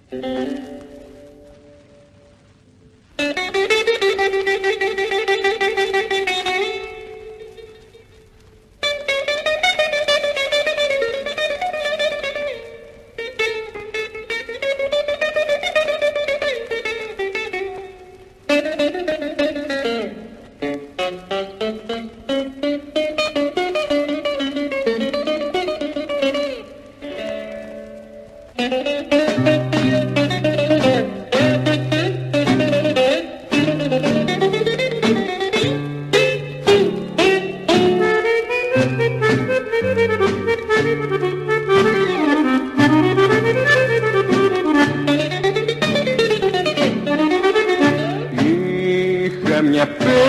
Είχα μια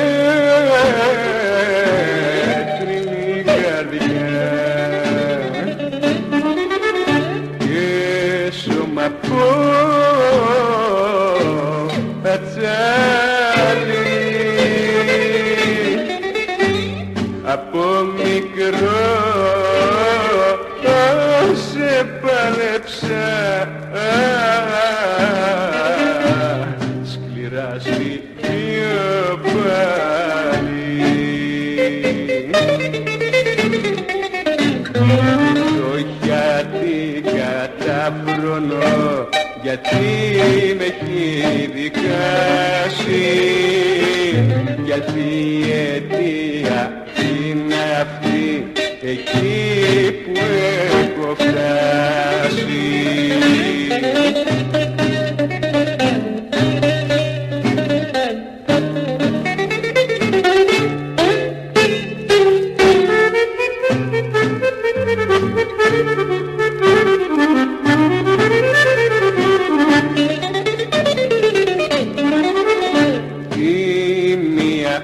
πέτρινη καρδιά και σώμα από πατσάλι. Από μικρό σε πάλεψα σκληρά σπιτίο πάλι. Το γιατί κατάφρονο, γιατί με έχει δικάσει, γιατί η αιτία είναι αυτή εκεί που έχω φτάσει. Η μία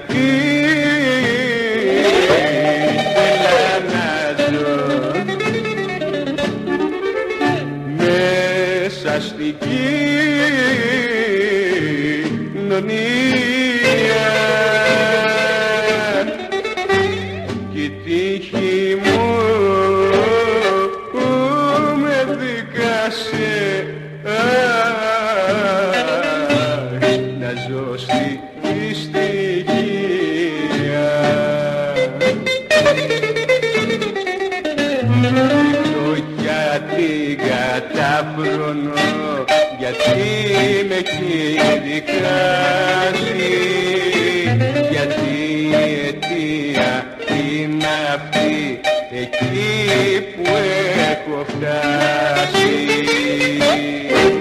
ήθελα να ζω μέσα στην κοινωνία κι η τύχη μου με δικάσε να ζω στη στοιχεία. Το γιατί κατάφρονο, γιατί με έχει δικάσει, γιατί η αιτία είναι αυτή εκεί που έχω φτάσει.